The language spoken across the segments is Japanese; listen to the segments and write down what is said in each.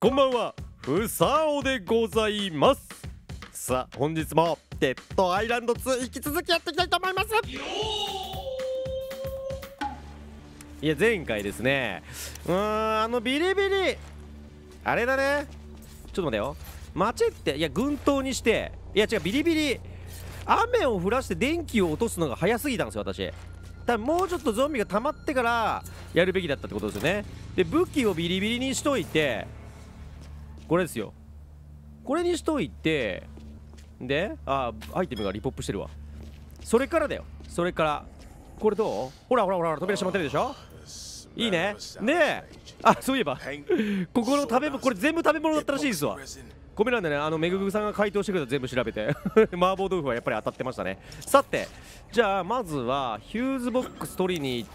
こんばんは、ふさおでございます。さあ本日もデッドアイランド2引き続きやっていきたいと思います。いや前回ですね、ビリビリあれだね、ちょっと待てよ、マチェっていや軍刀にして、いや違う、ビリビリ雨を降らして電気を落とすのが早すぎたんですよ私。多分もうちょっとゾンビが溜まってからやるべきだったってことですよね。で武器をビリビリにしといて、これですよ、これにしといて、でアイテムがリポップしてるわ。それからだよ、それからこれどう？ほらほらほら扉閉まってるでしょ。いいね。でそういえばここの食べ物、これ全部食べ物だったらしいですわ。ごめんなんでね、めぐぐさんが回答してくれた全部調べて麻婆豆腐はやっぱり当たってましたね。さてじゃあまずはヒューズボックス取りに行って、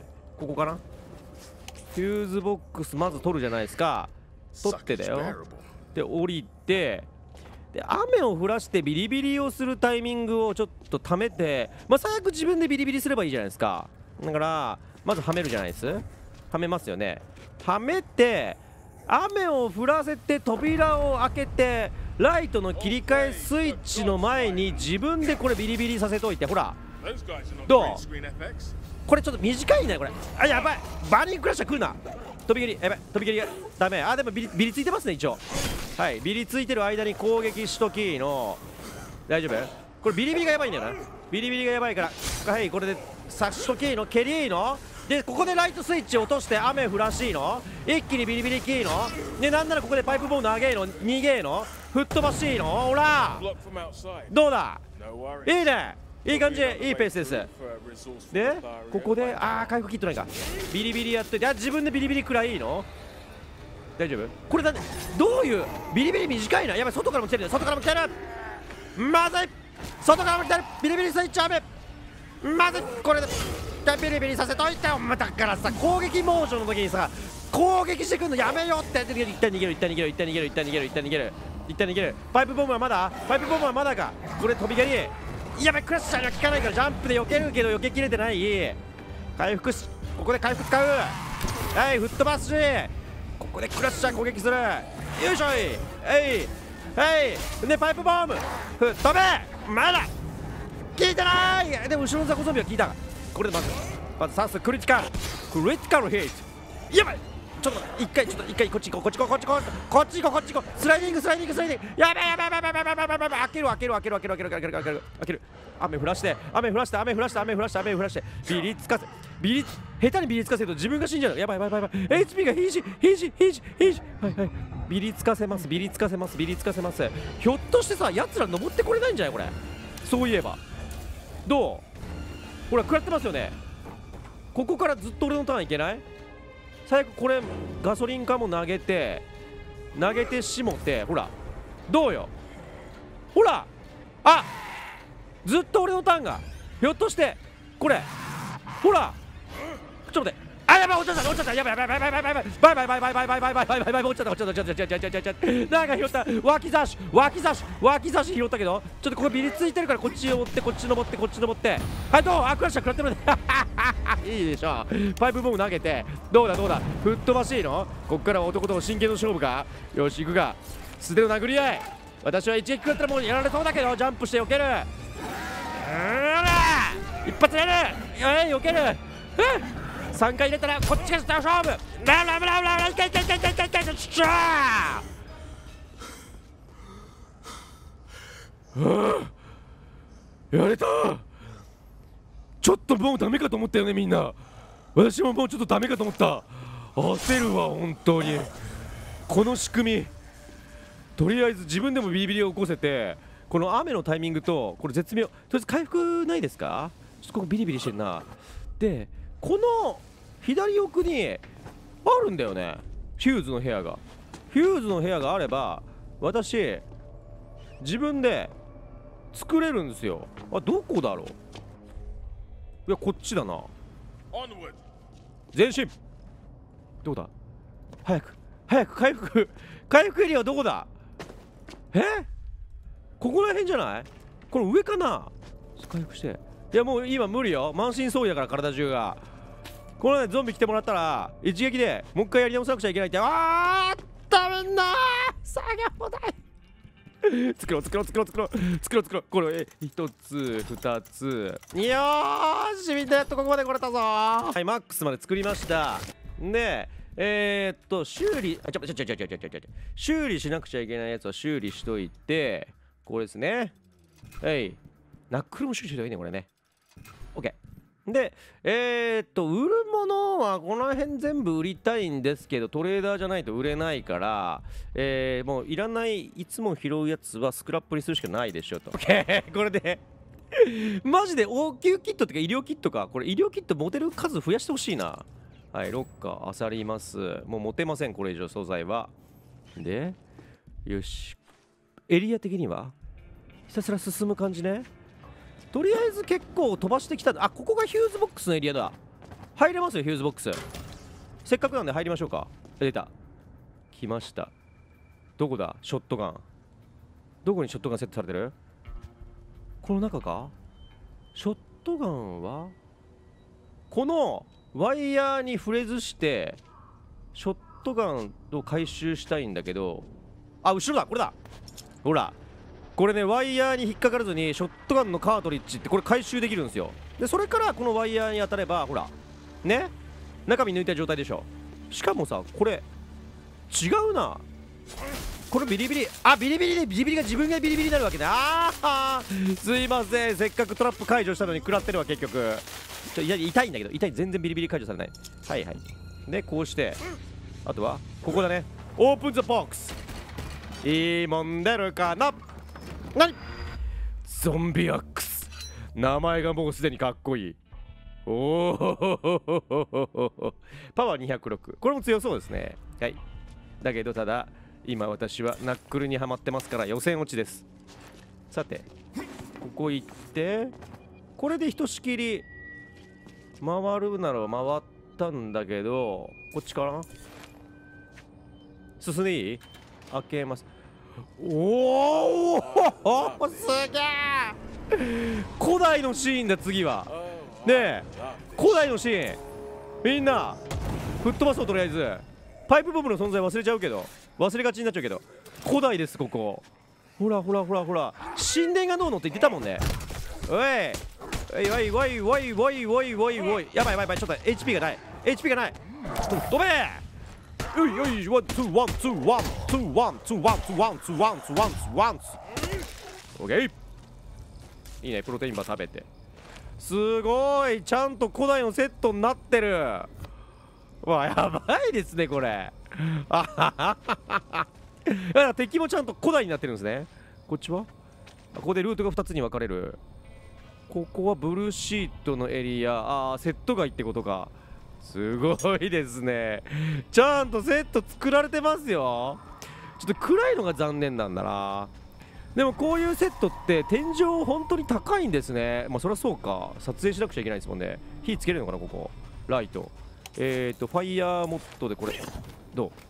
ここかな、ヒューズボックスまず取るじゃないですか。取ってだよ。で降りて、で雨を降らしてビリビリをするタイミングをちょっと貯めて、最悪自分でビリビリすればいいじゃないですか。だからまずはめるじゃないです。はめますよね。はめて雨を降らせて扉を開けて、ライトの切り替えスイッチの前に自分でこれビリビリさせといて、ほらどう？これちょっと短いねこれ。やばい、バーニングクラッシャー来るな。飛び蹴りやばい、飛び蹴りがダメ。でもビリついてますね一応。はい、ビリついてる間に攻撃しときの、大丈夫？これビリビリがやばいんだよな。ビリビリがやばいから、はい、これで刺しときの、蹴りので、ここでライトスイッチ落として雨降らしいの、一気にビリビリキーので、なんならここでパイプボール投げの、逃げの、吹っ飛ばしいの、ほらどうだ、いいね、いい感じ、いいペースです。でここで回復キットないか、ビリビリやっといて、自分でビリビリくらいいいの、大丈夫？これだね、どういうビリビリ短いな、やばい、外からも来てる、外からも来てる、まずい、外からも来てる、ビリビリスイッチ雨、まずい、これでビリビリさせといて、だからさ、攻撃モーションの時にさ攻撃してくんのやめよって。一旦逃げる、一旦逃げる、一旦逃げる、一旦逃げる、一旦逃げる、一旦逃げる。パイプボムはまだ、パイプボムはまだか。これ飛び蹴りやばい、クラッシャーには効かないからジャンプで避けるけど避けきれてない。回復し、ここで回復使う、はい、吹っ飛ばすし、ここでクラッシャー攻撃する、よいしょい、はいでパイプボム吹っ飛べ、まだ効いてない。でも後ろのザコゾンビは効いた。これでまずさすクリティカルヒット、やばい、ちょっと一回こっち行こう、こっち行こう、スライディング、やべえ、開ける、雨降らして、ビリつかせ、下手にビリつかせると自分が死んじゃう。やばい、HP がヒージ、はいビリつかせます。ひょっとしてさ、やつら登ってこれないんじゃないこれ。そういえばどう、ほら食らってますよね。ここからずっと俺のターンいけない？最悪これガソリン缶も投げてしもて、ほらどうよ、ほらずっと俺のターンが、ひょっとしてこれほら、ちょっと待って、やばい、落ちちゃった、やばい、バイバイ、落ちちゃった、なんか拾った、脇差し拾ったけど、ちょっとここビリついてるから、こっちを持って、こっち登って、はい、どう？クラッシャー食らってるねいいでしょ、パイプボム投げて、どうだ、吹っ飛ばしいの、こっからは男との真剣の勝負か。よし行くが、素手の殴り合い、私は一撃食らったらもうやられそうだけど、ジャンプして避ける、一発やる、避ける、3回入れたらこっちが勝負、いけ、ちゃやれた。ちょっともうダメかと思ったよねみんな。私ももうちょっとダメかと思った。焦るわ本当に。この仕組み、とりあえず自分でもビリビリを起こせて、この雨のタイミングとこれ絶妙。とりあえず回復ないですか？ちょっとここビリビリしてんな。でこの左奥にあるんだよね、ヒューズの部屋があれば私自分で作れるんですよ。どこだろう、いやこっちだな、前進、どこだ、早く回復エリアはどこだ、ここら辺じゃない？これ上かな、回復して、いやもう今無理よ、満身創痍だから体中が。このねゾンビ来てもらったら一撃でもう一回やり直さなくちゃいけないって、ダメに作業台作ろう。これ1つ2つ。よーし、みんなやっとここまで来れたぞー。はい、マックスまで作りました。で修理修理しなくちゃいけないやつは修理しといて、これですね。はい、ナックルも修理しといていいね、これね。 OK で売るものはこの辺全部売りたいんですけど、トレーダーじゃないと売れないから、もういらないいつも拾うやつはスクラップにするしかないでしょと。 OK これでマジで応急キットってか医療キットか。これ医療キット持てる数増やしてほしいな。はい、ロッカーあさります。もう持てません、これ以上素材は。でよし、エリア的にはひたすら進む感じね。とりあえず結構飛ばしてきた。あ、ここがヒューズボックスのエリアだ。入れますよ、ヒューズボックス。せっかくなんで入りましょうか。出た、来ました。どこだ、ショットガン。どこにショットガンセットされてる？この中か。ショットガンはこのワイヤーに触れずしてショットガンを回収したいんだけど、あ、後ろだ、これだ。ほらこれね、ワイヤーに引っかからずにショットガンのカートリッジってこれ回収できるんですよ。でそれからこのワイヤーに当たればほらね、中身抜いた状態でしょ。しかもさ、これ違うな。これビリビリ、あ、ビリビリでビリビリが自分がビリビリになるわけね。ああすいません、せっかくトラップ解除したのに食らってるわ。結局いや痛いんだけど、痛い。全然ビリビリ解除されない。はいはい。でこうして、あとはここだね。オープンザボックス。いいもん出るかな。何？ゾンビアックス。名前がもうすでにかっこいい。おおパワー206。これも強そうですね。はい。だけどただ今私はナックルにはまってますから予選落ちです。さてここ行って、これでひとしきり回るなら回ったんだけど、こっちかな。進んでいい？開けます。おおすげえ古代のシーンだ。次はねえ、古代のシーンみんな吹っ飛ばそう。とりあえずパイプボムの存在忘れちゃうけど、忘れがちになっちゃうけど古代です。ここほらほらほらほら、神殿がどうのって言ってたもんね。おいおいおいおいおいおいおいおい、やばいやばいやばい、ちょっと HP がない HP がない。飛べ。よいよい、ワンツーワンツーワンツーワンツーワンツーワンツーワンツーワンツーワンツー。オッケー、いいね。プロテインバー食べて、すごいちゃんと古代のセットになってる。わ、やばいですねこれ。あははは。敵もちゃんと古代になってるんですね。こっちはここでルートが2つに分かれる。ここはブルーシートのエリア。ああ、セット街ってことか。すごいですね。ちゃんとセット作られてますよ。ちょっと暗いのが残念なんだな。でもこういうセットって天井本当に高いんですね。まあそりゃそうか、撮影しなくちゃいけないですもんね。火つけれるのかな、ここライト。ファイヤーモッドでこれどう？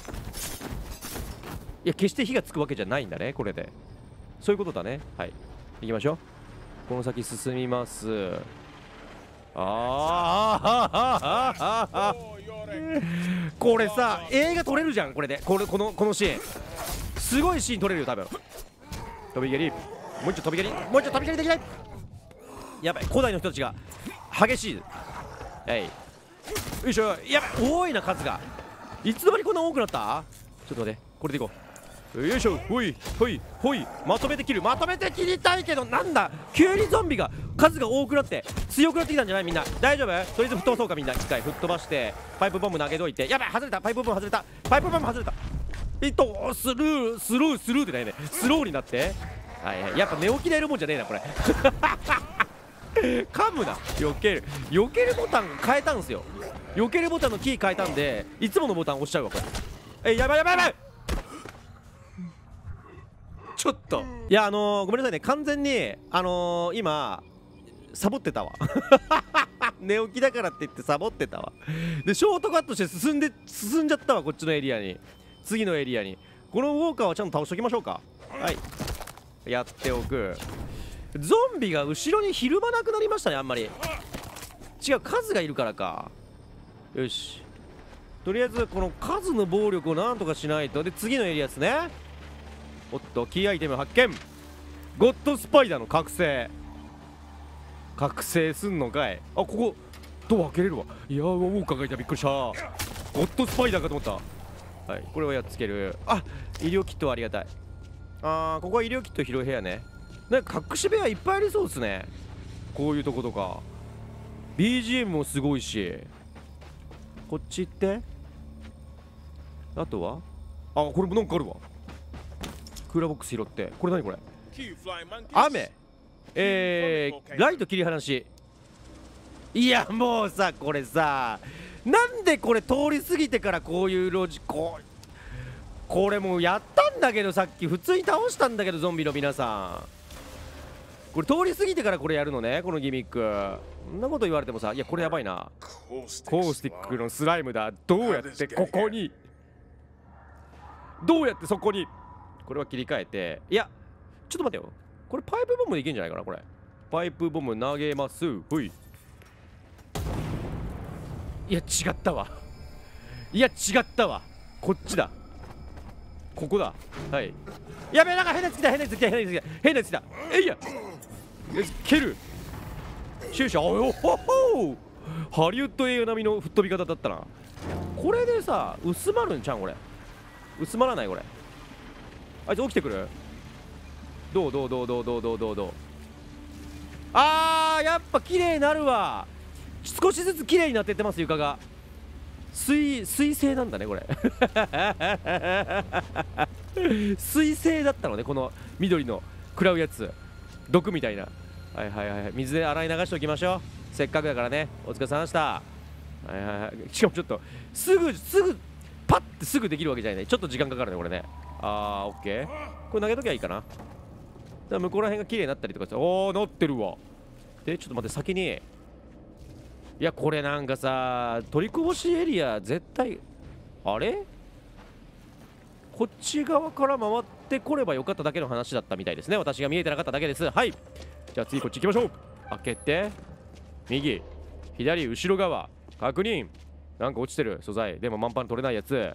いや、決して火がつくわけじゃないんだね、これで。そういうことだね。はい、行きましょう。この先進みます。これさ、映画撮れるじゃんこれで。このシーンすごいシーン撮れるよ多分。飛び蹴り、もう一度飛び蹴り、もう一度飛び蹴りできない。やばい、古代の人たちが激しい。はい、よいしょ。やばい、多いな数が。いつの間にこんな多くなった？ちょっと待って、これでいこう。よいしょ。ほいほいほい、まとめて切る。まとめて切りたいけど、なんだ急にゾンビが数が多くなって強くなってきたんじゃない？みんな大丈夫？とりあえず吹っ飛ばそうか。みんな一回吹っ飛ばしてパイプボム投げといて。やばい、外れた。パイプボム外れた。パイプボム外れた。スルーってないね。スローになって。はいはい、やっぱ寝起きでやるもんじゃねえなこれ。噛むな。避けるボタン変えたんすよ。避けるボタンのキー変えたんで、いつものボタン押しちゃうわこれ。やばいやばいやばい。ちょっといや、ごめんなさいね、完全に今サボってたわ。寝起きだからって言ってサボってたわ。でショートカットして進んじゃったわ、こっちのエリアに。次のエリアにこのウォーカーはちゃんと倒しときましょうか。はい、やっておく。ゾンビが後ろにひるまなくなりましたね。あんまり違う、数がいるからか。よし、 とりあえずこの数の暴力をなんとかしないと。で次のエリアですね。おっとキーアイテム発見。ゴッドスパイダーの覚醒すんのかい。あ、ここドア開けれるわ。いやー、ウォーカーがいた。びっくりした。ゴッドスパイダーかと思った。はい、これはやっつける。あ、医療キットはありがたい。ここは医療キット拾う部屋ね。なんか隠し部屋いっぱいありそうですね、こういうとことか。 BGM もすごいし。こっち行って。あとはこれもなんかあるわ。クーラーボックス拾って。これ何これ。雨。ライト切り離し。いやもうさ、これさ、なんでこれ通り過ぎてからこういう路地、これもうやったんだけど、さっき普通に倒したんだけど、ゾンビの皆さん。これ通り過ぎてからこれやるのね、このギミック。そんなこと言われてもさ、いやこれやばいな。コースティックのスライムだ。どうやってここに、どうやってそこに。これは切り替えて、いやちょっと待ってよ、これパイプボムでいけんじゃないかな。これパイプボム投げます。ほい。いや違ったわ、いや違ったわ、こっちだ、ここだ。はい、やべえ、なんか変なやつ来た、変なやつ来た、変なやつ来た、変なやつ来た。えいや、蹴る終始。おほほ、ハリウッド映画並みの吹っ飛び方だったな。これでさ薄まるんちゃうん。これ薄まらない。これあいつ起きてくる。どうやっぱ綺麗になるわ。少しずつ綺麗になってってます。床が水性なんだねこれ水性だったのね、この緑の食らうやつ、毒みたいな。はいはいはい、水で洗い流しておきましょう、せっかくだからね。お疲れ様でした。はいはいはい、しかもちょっとすぐパッてすぐできるわけじゃないね、ちょっと時間かかるねこれね。オッケー、これ投げときゃいいかな。だから向こうら辺が綺麗になったりとかして。なってるわ。でちょっと待って、先に、いやこれなんかさ、取りこぼしエリア絶対、あれこっち側から回ってこればよかっただけの話だったみたいですね。私が見えてなかっただけです。はい、じゃあ次こっち行きましょう。開けて、右左後ろ側確認。なんか落ちてる素材でも満帆取れないやつ。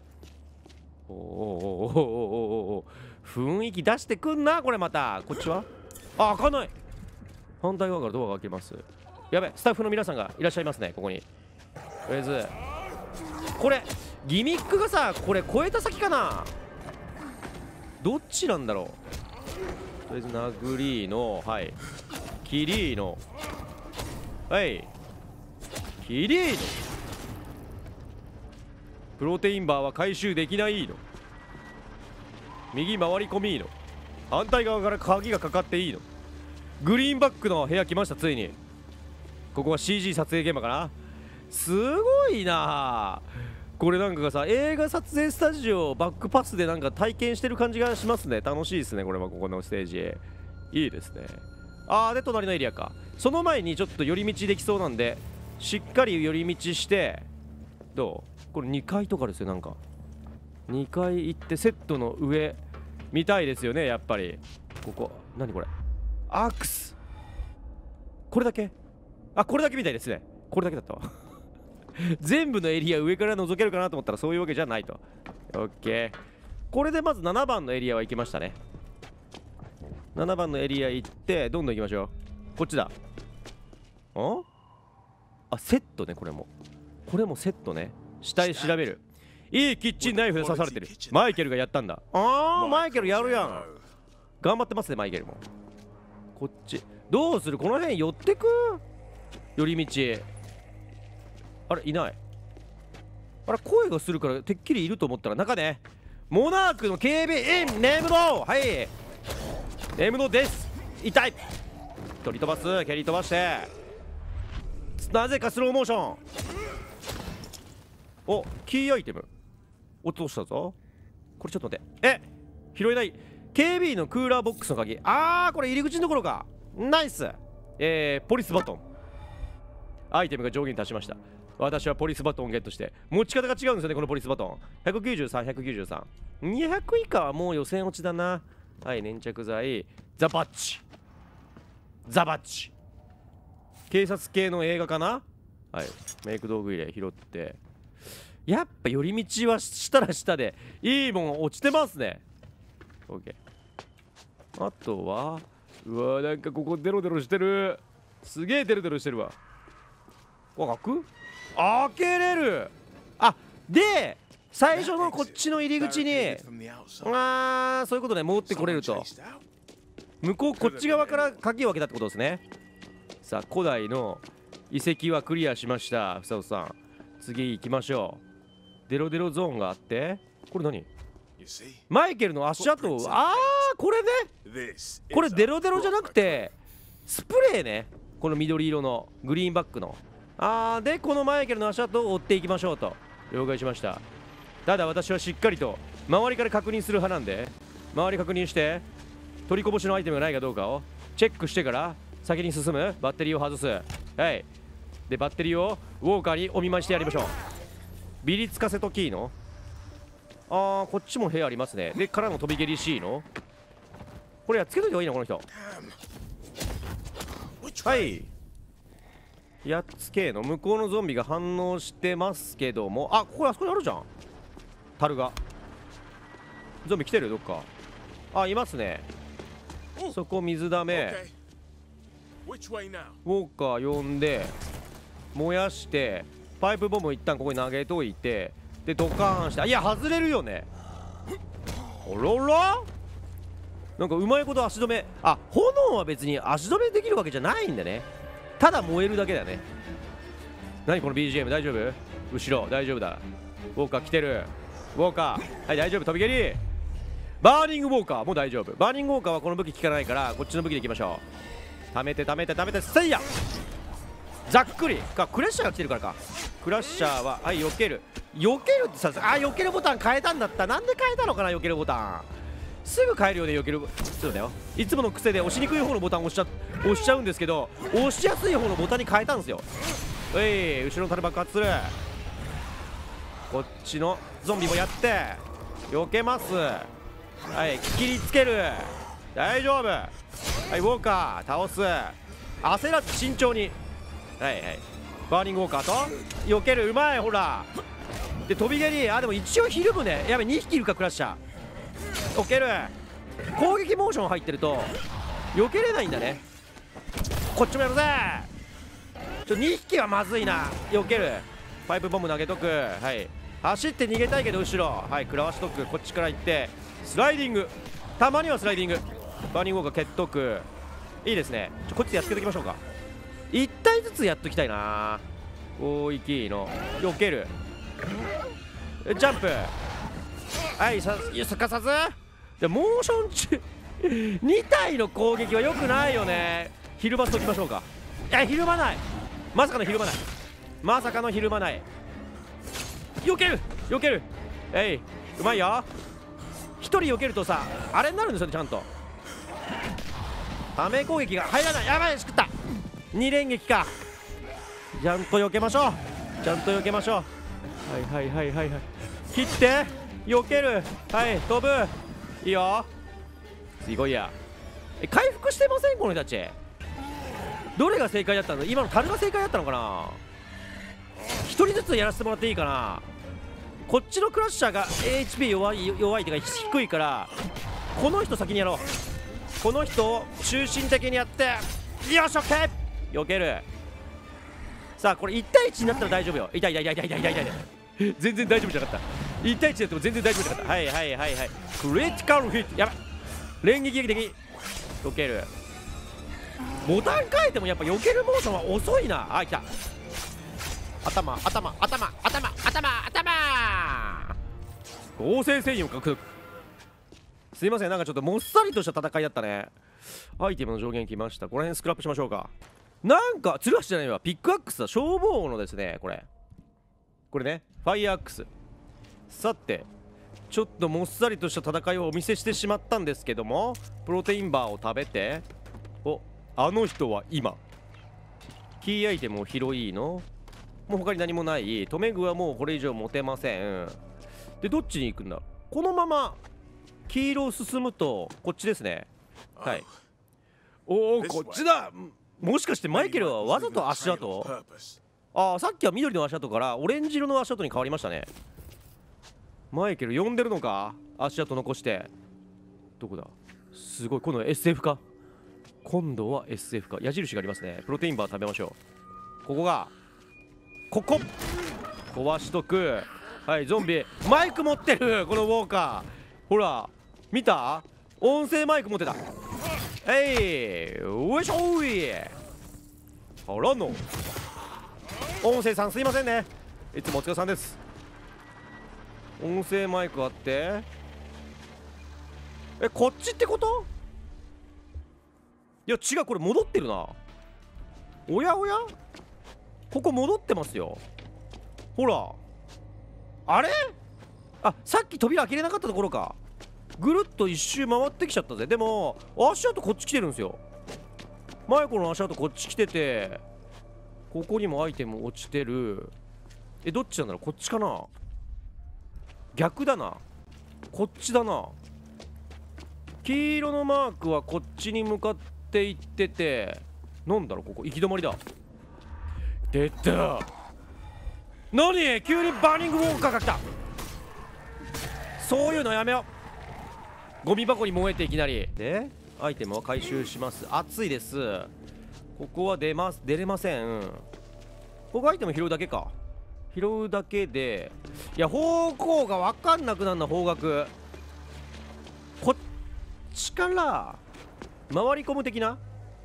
雰囲気出してくんなこれ。またこっちは開かない。反対側からドアが開けます。やべ、スタッフの皆さんがいらっしゃいますねここに。とりあえずこれギミックがさ、これ超えた先かな、どっちなんだろう。とりあえず殴りの、はい、キリーの、はいキリーのプロテインバーは回収できないの。右回り込みの、反対側から鍵がかかっていいの。グリーンバックの部屋来ました。ついにここは CG 撮影現場かな。すごいなこれ。なんかさ、映画撮影スタジオバックパスでなんか体験してる感じがしますね。楽しいですねこれは。ここのステージいいですね。で隣のエリアか。その前にちょっと寄り道できそうなんで、しっかり寄り道して。どうこれ2階とかですよ。なんか2階行ってセットの上見たいですよねやっぱり。ここ何これ、アクス、これだけ、これだけみたいですね。これだけだったわ全部のエリア上から覗けるかなと思ったらそういうわけじゃないと。オッケー、これでまず7番のエリアは行きましたね。7番のエリア行ってどんどん行きましょう。こっちだ。セットね。これもセットね。下へ調べる。いいキッチンナイフで刺されてる。マイケルがやったんだ。マイケルやるやん。頑張ってますねマイケルも。こっちどうする。この辺寄ってく、寄り道。あれいない。声がするからてっきりいると思ったら中ね。モナークの警備員ネームド、はいネームドです。痛い。取り飛ばす、蹴り飛ばして、なぜかスローモーション。キーアイテム落としたぞ。これちょっと待って、拾えない。警備員のクーラーボックスの鍵。これ入り口のところか。ナイス。ポリスバトン。アイテムが上限に達しました。私はポリスバトンをゲットして。持ち方が違うんですよねこのポリスバトン。193、200以下はもう予選落ちだな。はい、粘着剤、ザバッチ、警察系の映画かな。はい、メイク道具入れ拾って、 やっぱ寄り道はしたら下でいいもん落ちてますね。 OK。 あとはうわなんかここデロデロしてる。すげえデロデロしてるわ。開く？開けれる。あで最初のこっちの入り口にそういうことね、持ってこれると向こうこっち側から鍵を開けたってことですね。さあ古代の遺跡はクリアしました。ふさおさん次行きましょう。デロデロゾーンがあって、これ何？マイケルの足跡。これね、これデロデロじゃなくてスプレーね。この緑色のグリーンバックのでこのマイケルの足跡を追っていきましょうと。了解しました。ただ私はしっかりと周りから確認する派なんで、周り確認して取りこぼしのアイテムがないかどうかをチェックしてから先に進む。バッテリーを外す。はいでバッテリーをウォーカーにお見舞いしてやりましょう。ビリつかせとキーのこっちも部屋ありますね。でからの飛び蹴り C のこれやっつけといた方がいいなこの人。はいやっつけの向こうのゾンビが反応してますけども、ここあそこにあるじゃん樽が。ゾンビ来てるどっか。いますね。そこ水だめ。ウォーカー呼んで燃やしてパイプボム一旦ここに投げといて、でドカーンして、いや外れるよね。あららなんかうまいこと足止め。炎は別に足止めできるわけじゃないんだね。ただ燃えるだけだよね。何この BGM 大丈夫？後ろ大丈夫だ。ウォーカー来てる。ウォーカーはい大丈夫。飛び蹴りバーニングウォーカーも大丈夫。バーニングウォーカーはこの武器効かないからこっちの武器でいきましょう。溜めて溜めて溜めてせいやざっくりか。クラッシャーが来てるからか。クラッシャーは避けるってさ、避けるボタン変えたんだった。なんで変えたのかな。避けるボタンすぐ変えるよね。避けるそうだよ。いつもの癖で押しにくい方のボタンを押しちゃうんですけど、押しやすい方のボタンに変えたんですよ。後ろの樽爆発する。こっちのゾンビもやって避けます。はい切りつける。大丈夫。はいウォーカー倒す。焦らず慎重に。はいバーニングウォーカーと避ける。うまい。ほらで飛び蹴り。でも一応ひるむね。やべ2匹いるか。クラッシャー避ける。攻撃モーション入ってると避けれないんだね。こっちもやるぜ。2匹はまずいな。避ける。パイプボム投げとく。はい走って逃げたいけど後ろはい食らわしとく。こっちから行ってスライディング。たまにはスライディング。バーニングウォーカー蹴っとく。いいですね。こっちでやっつけときましょうか。1体ずつやっときたいな。大きいの避ける。ジャンプはいすかさず。でモーション中2体の攻撃は良くないよね。ひるませときましょうか。ひるまない。まさかのひるまない。まさかのひるまない。避ける避ける。うまいよ。1人避けるとさあれになるんですよね。ちゃんとため攻撃が入らない。やばいしくった。2連撃か。ちゃんと避けましょう。ちゃんと避けましょう。はい切って避ける。はい飛ぶ。いいよ。すごいや。回復してませんこの人たち。どれが正解だったの。今の樽が正解だったのかな。1人ずつやらせてもらっていいかな。こっちのクラッシャーが HP 弱いというか低いから、この人先にやろう。この人を中心的にやって、よし OK。 避ける。さあこれ1対1になったら大丈夫よ。痛い全然大丈夫じゃなかった。1対1やっても全然大丈夫じゃなかった。はいクリティカルヒット。やばい連撃的。避ける。ボタン変えてもやっぱ避けるモーションは遅いな。来た。頭合成繊維を獲得。すいませんなんかちょっともっさりとした戦いだったね。アイテムの上限来ました。この辺スクラップしましょうか。なんかツルハシじゃないわ。ピックアックスだ。消防のですねこれねファイアアックス。さてちょっともっさりとした戦いをお見せしてしまったんですけども、プロテインバーを食べて、あの人は今キーアイテムを拾いの。もう他に何もない。留め具はもうこれ以上持てません。でどっちに行くんだ。このまま黄色を進むとこっちですね。はいこっちだ。もしかしてマイケルはわざと足跡。 ああ、さっきは緑の足跡からオレンジ色の足跡に変わりましたね。マイケル呼んでるのか、足跡残して。どこだ、すごい、今度は SF か。今度は SF か。矢印がありますね。プロテインバー食べましょう。ここがこ壊しとく。はい、ゾンビマイク持ってる、このウォーカー。ほら見た、音声マイク持ってた。よいしょーい。あらの音声さんすいませんね、いつもお疲れさんです。音声マイクあって、こっちってこと？いや違う、これ戻ってるな。おやおや、ここ戻ってますよ。ほら、あれ、あ、さっき扉開けれなかったところか。ぐるっと一周回ってきちゃったぜ。でも足跡こっち来てるんですよ。マイコの足跡こっち来てて、ここにもアイテム落ちてる。どっちなんだろう、こっちかな。逆だな、こっちだな。黄色のマークはこっちに向かって行ってて、なんだろう、ここ行き止まりだ。出た。何急にバーニングウォーカーが来た。そういうのやめよう。ゴミ箱に燃えていきなりで、アイテムは回収します。暑いです。ここは出れません。ここアイテム拾うだけか。拾うだけで、いや方向が分かんなくなるな。方角こっちから回り込む的な。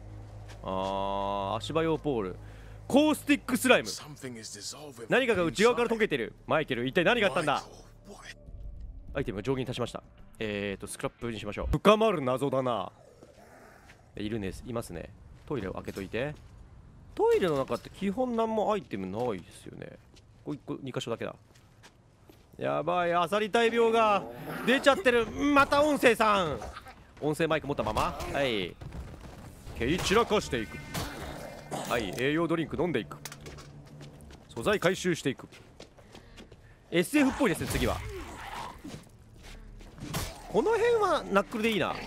足場用ポール、コースティックスライム、何かが内側から溶けてる。マイケル一体何があったんだ。アイテム上限に足しました。スクラップにしましょう。深まる謎だな。いるね、いますね。トイレを開けといて。トイレの中って基本何もアイテムないですよね。ここ2箇所だけだ。やばい、アサリ大病が出ちゃってる。また音声さん、音声マイク持ったまま、はい、蹴り散らかしていく。はい、栄養ドリンク飲んでいく。素材回収していく。 SF っぽいですね。次はこの辺はナックルでいいな。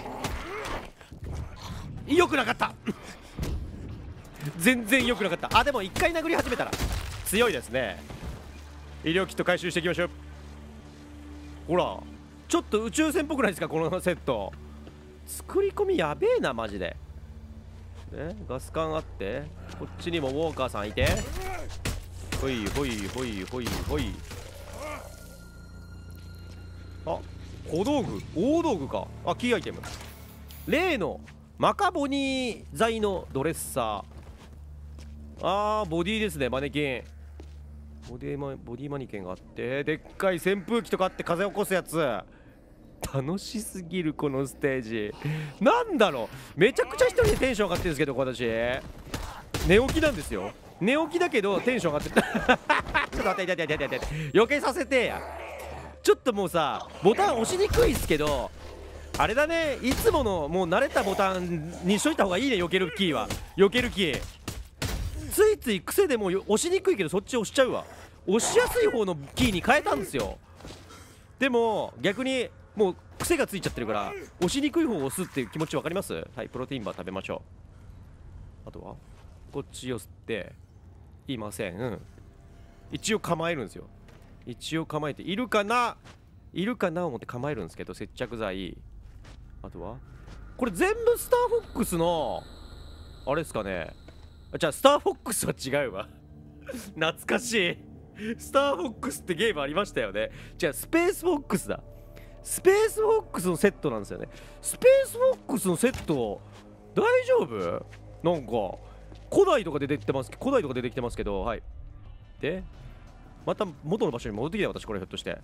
良くなかった全然良くなかった。あ、でも1回殴り始めたら強いですね。医療キット回収していきましょう。ほらちょっと宇宙船っぽくないですか、このセット。作り込みやべえなマジで。ガス管あって、こっちにもウォーカーさんいて、ほいほいほいほいほい。あ、小道具、大道具か。あ、キーアイテム、例のマカボニー材のドレッサー。ボディですね。マネキン、ボディマニケンがあって、でっかい扇風機とかあって風起こすやつ。楽しすぎるこのステージ。なんだろう、めちゃくちゃ一人でテンション上がってるんですけど、私寝起きなんですよ。寝起きだけどテンション上がってるちょっと待って、余計させてや。ちょっともうさ、ボタン押しにくいっすけど、あれだね、いつものもう慣れたボタンにしといた方がいいね。避けるキーは避けるキー、ついつい癖でもう押しにくいけどそっち押しちゃうわ。押しやすい方のキーに変えたんですよ。でも逆にもう癖がついちゃってるから押しにくい方を押すっていう気持ち分かります？はい、プロテインバー食べましょう。あとはこっちを吸っていません。一応構えるんですよ。一応構えているかないるかな思って構えるんですけど、接着剤。あとはこれ全部スターフォックスのあれですかね。じゃあスターフォックスは違うわ懐かしい。スターフォックスってゲームありましたよね。じゃあスペースフォックスだ。スペースフォックスのセットなんですよね。スペースフォックスのセット大丈夫？なんか古代とか出てきてますけど、はい。でまた元の場所に戻ってきた。私これひょっとして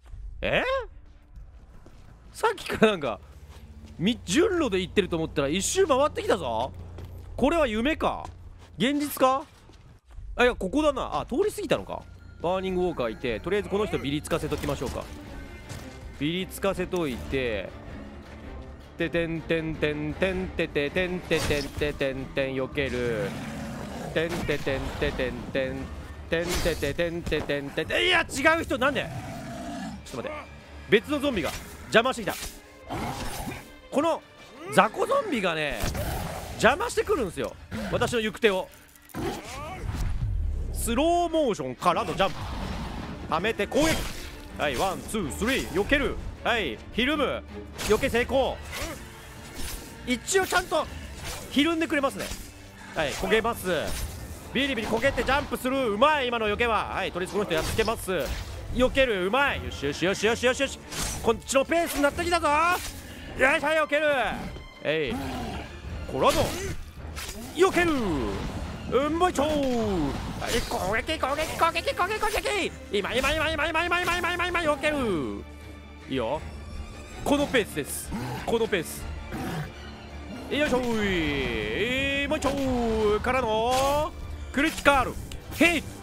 さっきからなんか順路で行ってると思ったら一周回ってきたぞ。これは夢か現実か。いやここだな。通り過ぎたのか。バーニングウォーカーいて、とりあえずこの人ビリつかせときましょうか。ビリつかせといて、ててんてんてんてんてててんててんててんてん避ける。てんててんててんてんてんてててんててんててん。いや違う人。なんでちょっと待って、別のゾンビが邪魔してきた。この雑魚ゾンビがね邪魔してくるんですよ、私の行く手を。 スローモーションからのジャンプ、はめて攻撃、はい、ワンツースリー、避ける、はい、ひるむ、避け成功。一応ちゃんとひるんでくれますね。はい、焦げます。ビリビリ焦げてジャンプする、うまい。今の避けは、はい、とりあえずこの人やっつけます。避ける、うまい。よしよしよしよしよしよし、こっちのペースになってきたぞ。よいしょ、避ける、えい、こらの避ける、うんぼいちょー、はい、攻撃攻撃攻撃攻撃攻撃、今今今今今今今今今今避ける、いいよ、このペースです、このペース。よいしょー、もうちょーからのクリティカルヒット、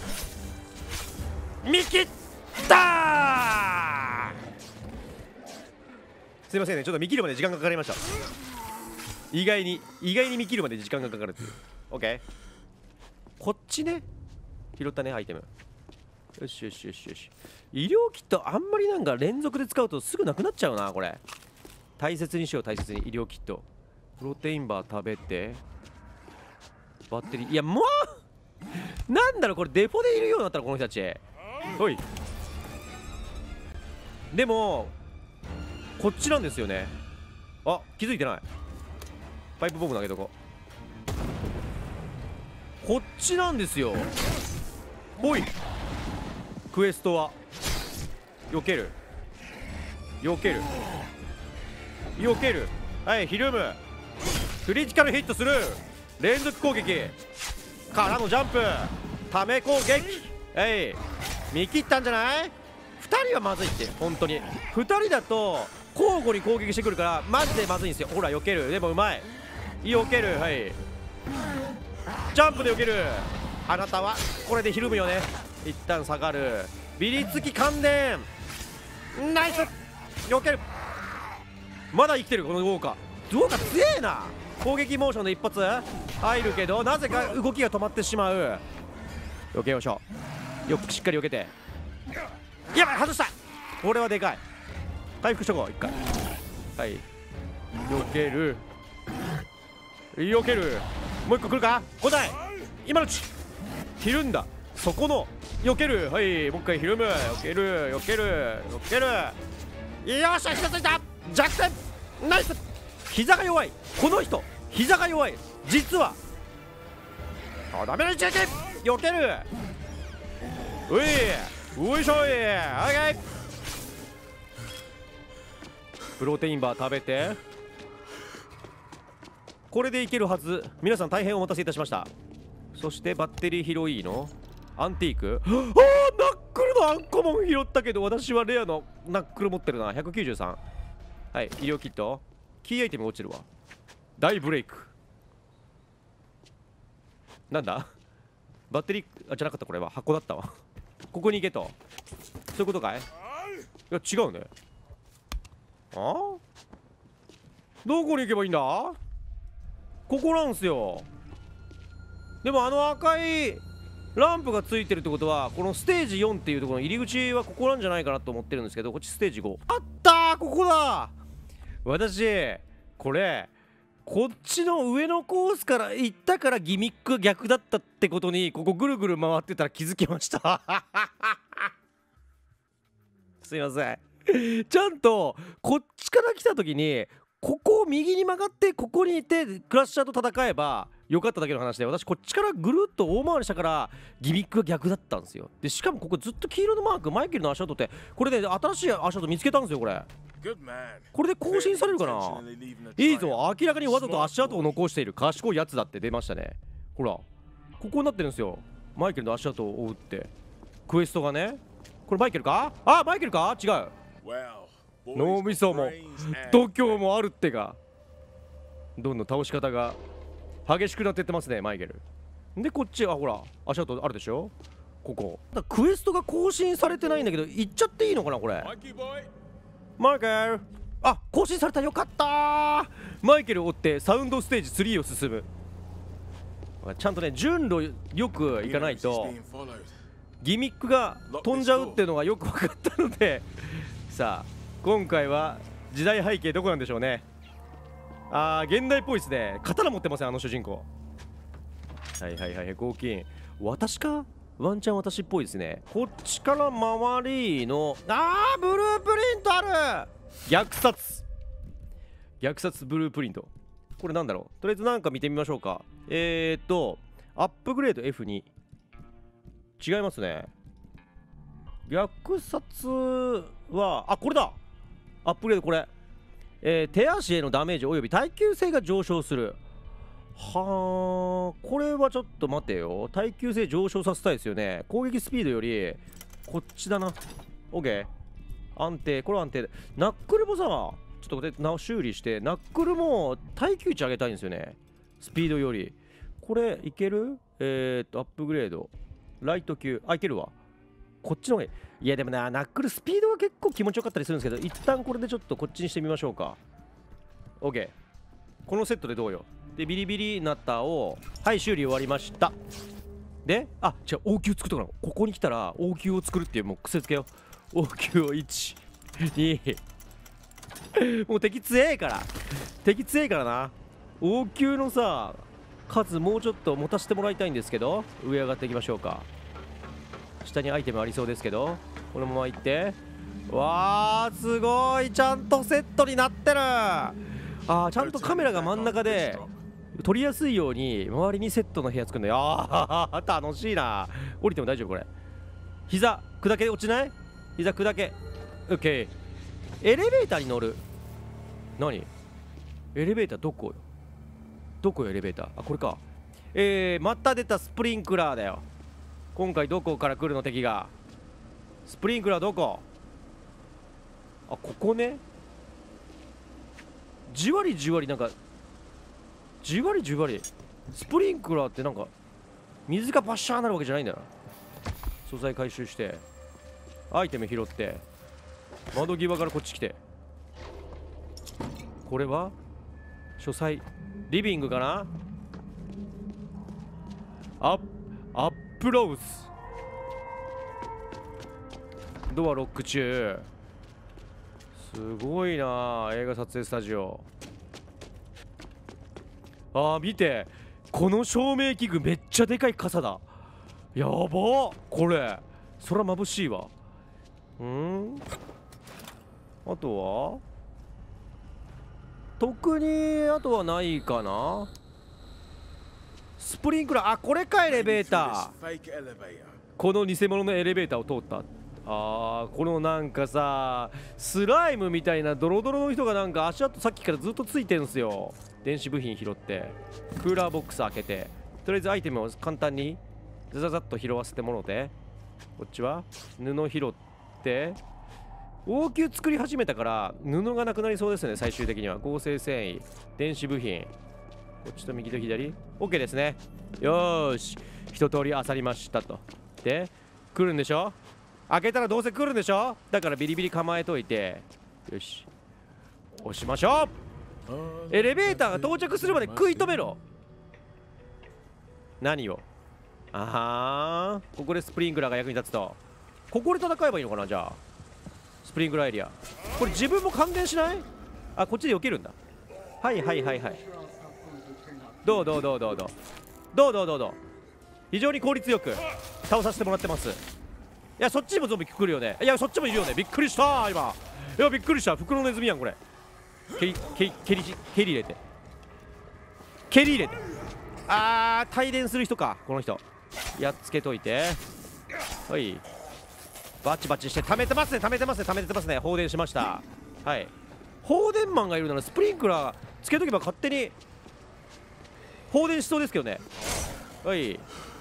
見切ったー。すいませんね、ちょっと見切るまで時間がかかりました。意外に見切るまで時間がかかるっていう。 OK、 こっちね、拾ったね、アイテム。よしよしよしよし。医療キットあんまりなんか連続で使うとすぐなくなっちゃうな。これ大切にしよう、大切に。医療キット、プロテインバー食べて、バッテリー、いやもうなんだろう、これデポでいるようになったらこの人たち。おい、でもこっちなんですよね。あ、気づいてない。パイプボム投げとこう。こっちなんですよ。ほい、クエストは避ける避ける避ける、はい、ひるむ、クリティカルヒットする、連続攻撃からのジャンプ、ため攻撃、はい、見切ったんじゃない？ 2人はまずいって、本当に2人だと交互に攻撃してくるからマジでまずいんですよ。ほら避ける、でもうまい、避ける、はい、ジャンプで避ける。あなたはこれでひるむよね。一旦下がる、ビリつき感電、ナイス、避ける。まだ生きてるこのウォーカー。ウォーカー強えな。攻撃モーションで一発入るけど、なぜか動きが止まってしまう。避けましょう。よくしっかり避けて、やばい、外した。これはでかい。回復しとこう、一回。はい、避ける避ける、もう一個来るか、来ない、今のうちひるんだ、そこの避ける、はい、もう一回ひるむ、避ける避ける避ける、よっしゃ、膝ついた、弱点、ナイス。膝が弱い、この人膝が弱い、実は。あ、ダメな一撃、避ける、うい、ういしょい、オッケー。プロテインバー食べて、これでいけるはず。皆さん大変お待たせいたしました。そしてバッテリー拾いのアンティーク、あー、ナックルのアンコモン拾ったけど、私はレアのナックル持ってるな。193、はい、医療キット、キーアイテム落ちるわ。大ブレイク、なんだ、バッテリー、あ、じゃなかった、これは箱だったわ。ここに行けと、そういうことかい。いや違うね。あ、どこに行けばいいんだ。ここなんすよ。でもあの赤いランプがついてるってことは、このステージ4っていうところの入り口はここなんじゃないかなと思ってるんですけど、こっちステージ5、あったー、ここだ。私これこっちの上のコースから行ったからギミック逆だったってことに、ここぐるぐる回ってたら気づきました。すいません、ちゃんとこっちから来た時にここを右に曲がってここにいてクラッシャーと戦えばよかっただけの話で、私こっちからぐるっと大回りしたからギミックが逆だったんですよ。でしかもここずっと黄色のマーク、マイケルの足跡って、これで、ね、新しい足跡見つけたんですよ。これで更新されるかな。いいぞ、明らかにわざと足跡を残している賢いやつだって出ましたね。ほら、ここになってるんですよ、マイケルの足跡を追うってクエストがね。これマイケルか、あ、マイケルか、違う、脳みそも度胸もあるってか。どんどん倒し方が激しくなってってますね、マイケル。でこっち、あ、ほら足跡あるでしょ。ここだクエストが更新されてないんだけど、行っちゃっていいのかなこれ。マイケル、あ、更新された、よかったー。マイケルを追ってサウンドステージ3を進む。ちゃんとね、順路よく行かないとギミックが飛んじゃうっていうのがよく分かったのでさあ今回は時代背景どこなんでしょうね。あー、現代っぽいですね。刀持ってません、あの主人公。はいはいはい、合金。私かワンチャン私っぽいですね。こっちから周りのブループリントある。虐殺ブループリント。これなんだろう。とりあえずなんか見てみましょうか。アップグレード F2。違いますね。虐殺はこれだ。アップグレードこれ。手足へのダメージおよび耐久性が上昇する。はあ、これはちょっと待てよ。耐久性上昇させたいですよね。攻撃スピードよりこっちだな。 OK。 安定、これは安定で。ナックルもさ、ちょっとこれ修理して、ナックルも耐久値上げたいんですよね、スピードより。これいける？アップグレードライト級、いけるわ。こっちの方がいい。いやでもな、ナックルスピードは結構気持ちよかったりするんですけど、一旦これでちょっとこっちにしてみましょうか。 OK。 このセットでどうよ。でビリビリナッターを修理終わりました。で違う、応急作っとかな。ここに来たら応急を作るっていう、もう癖つけよう。応急を1、2もう敵強えからな。応急のさ数もうちょっと持たせてもらいたいんですけど、上上がっていきましょうか。下にアイテムありそうですけど、このまま行って。わーすごい、ちゃんとセットになってる。ちゃんとカメラが真ん中で撮りやすいように周りにセットの部屋作るのよ。楽しいな。降りても大丈夫これ。膝砕け落ちない？膝砕け OK。 エレベーターに乗る。何エレベーターどこよエレベーター。これか。また出たスプリンクラーだよ。今回どこから来るの敵が。スプリンクラーどこ？ここね。じわりじわりなんかじわりスプリンクラーってなんか水がバッシャーなるわけじゃないんだな。素材回収してアイテム拾って窓際からこっち来て、これは書斎リビングかな。アップローズドアロック中。すごいな、映画撮影スタジオ。見て、この照明器具めっちゃでかい傘だ。やばっ、これ空眩しいわ。あとは特にあとはないかな。スプリンクラー、これかエレベーター。この偽物のエレベーターを通った。このなんかさ、スライムみたいなドロドロの人がなんか足跡さっきからずっとついてんすよ。電子部品拾ってクーラーボックス開けて、とりあえずアイテムを簡単にザザザッと拾わせてもろて、こっちは布拾って応急作り始めたから布がなくなりそうですね。最終的には合成繊維、電子部品、こっちと右と左 OK ですね。よーし、一通り漁りましたと。で来るんでしょ、開けたらどうせ来るんでしょ。だからビリビリ構えといて、よし押しましょう。エレベーターが到着するまで食い止めろ。何をここでスプリンクラーが役に立つと。ここで戦えばいいのかな。じゃあスプリンクラーエリア、これ自分も還元しない？こっちで避けるんだ。はいどう非常に効率よく倒させてもらってます。いやそっちにもゾンビ来るよね。いやそっちもいるよね。びっくりした今。いやびっくりした。袋ネズミやんこれ。蹴り入れて帯電する人かこの人。やっつけといて。はい、バチバチして溜めてますね。放電しました。はい、放電マンがいるならスプリンクラーつけとけば勝手に放電しそうですけどね。はい、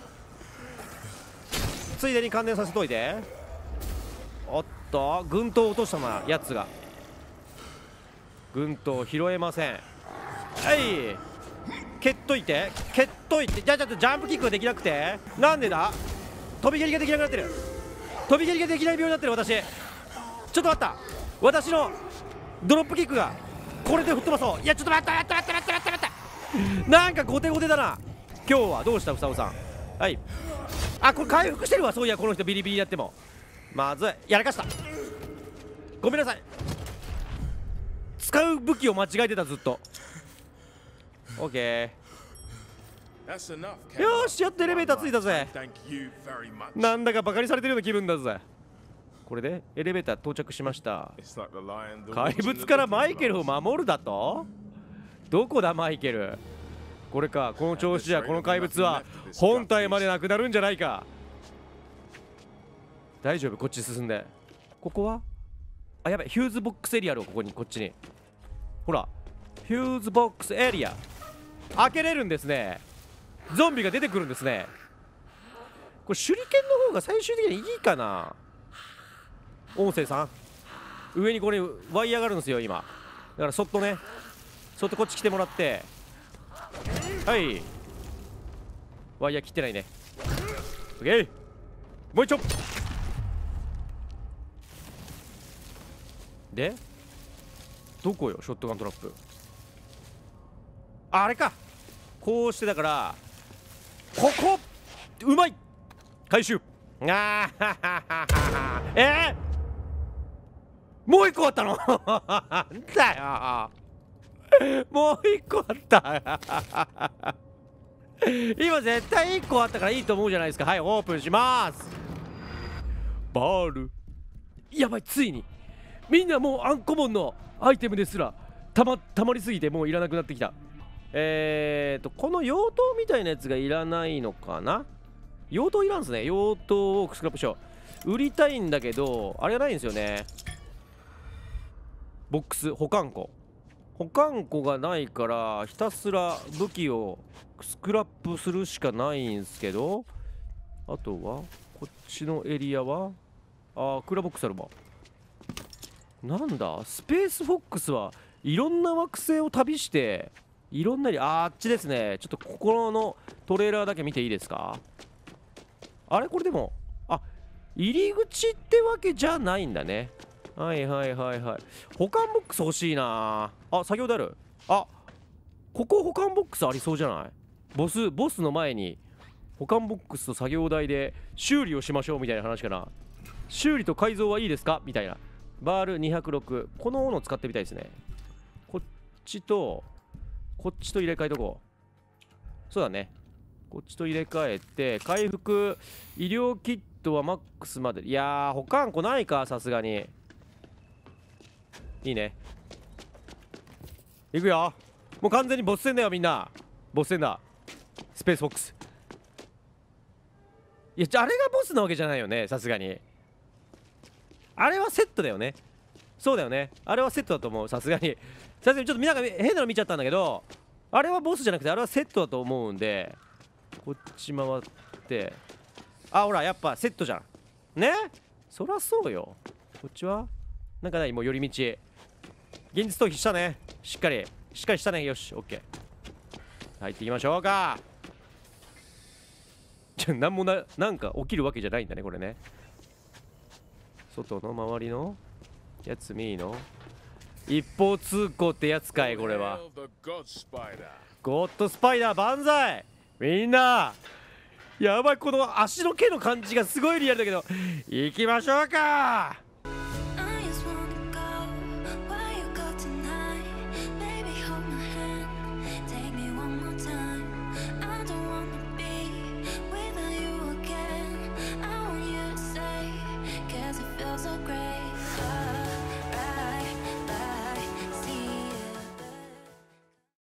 ついでに感電させといて。おっと軍刀落としたなやつが。軍刀拾えません。はい、蹴っといて。じゃあちょっとジャンプキックができなくて。なんでだ。飛び蹴りができなくなってる。飛び蹴りができない病になってる私。ちょっと待った、私のドロップキックがこれで吹っ飛ばそう。いやちょっと待ったなんかゴテゴテだな今日は。どうしたふさおさん。はい、これ回復してるわ。そういやこの人ビリビリやってもまずい、やらかした。ごめんなさい、使う武器を間違えてたずっと。オッケー、 よし、やっとエレベーターついたぜ。なんだかバカにされてるような気分だぜ。これでエレベーター到着しました。怪物からマイケルを守るだと？どこだマイケル。これか。この調子じゃこの怪物は本体までなくなるんじゃないか。大丈夫、こっち進んで。ここはあ、やばい、ヒューズボックスエリアあるわ。ここに、こっちにほら、ヒューズボックスエリア開けれるんですね。ゾンビが出てくるんですね。これ手裏剣の方が最終的にいいかな。音声さん上にこれワイヤーがあるんですよ今。だからそっとね、そっとこっち来てもらって、はい、ワイヤー切ってないね。オッケー、もう一丁で、どこよショットガントラップ。あれか、こうしてだからここうまい回収。あーもう一個あったのなんだよ、もう一個あった今絶対一個あったからいいと思うじゃないですか。はい、オープンします。バール、やばい、ついにみんなもうアンコモンのアイテムですらたまりすぎてもういらなくなってきた。この妖刀みたいなやつがいらないのかな。妖刀いらんすね。妖刀をスクラップしよう。売りたいんだけどあれがないんですよね。ボックス保管庫がないからひたすら武器をスクラップするしかないんすけど、あとはこっちのエリアはクーラーボックスあるわ。なんだスペースフォックスはいろんな惑星を旅していろんなあっちですね。ちょっとここのトレーラーだけ見ていいですか。あれこれでも入り口ってわけじゃないんだね。はいはいはいはい。保管ボックス欲しいなあ。作業台ある。ここ保管ボックスありそうじゃない。ボスの前に保管ボックスと作業台で修理をしましょうみたいな話かな。修理と改造はいいですかみたいな。バール206、このものを使ってみたいですね。こっちとこっちと入れ替えとこう。そうだね、こっちと入れ替えて回復医療キットはマックスまで。いやー保管庫ないか、さすがに。いいね、いくよ。もう完全にボス戦だよみんな。ボス戦だ。スペースフォックス。いやあれがボスなわけじゃないよね、さすがに。あれはセットだよね。そうだよね、あれはセットだと思う。さすがにちょっとみんなが変なの見ちゃったんだけど、あれはボスじゃなくてあれはセットだと思うんで、こっち回って、ほらやっぱセットじゃんね。そりゃそうよ。こっちはなんかない、もう寄り道。現実逃避したね。しっかりしたね。よし、オッケー、入っていきましょうか。なんもなんか起きるわけじゃないんだねこれね。外の周りのやつ見いの一方通行ってやつかいこれは。ゴッドスパイダー万歳。みんなやばい、この足の毛の感じがすごいリアルだけど行きましょうか。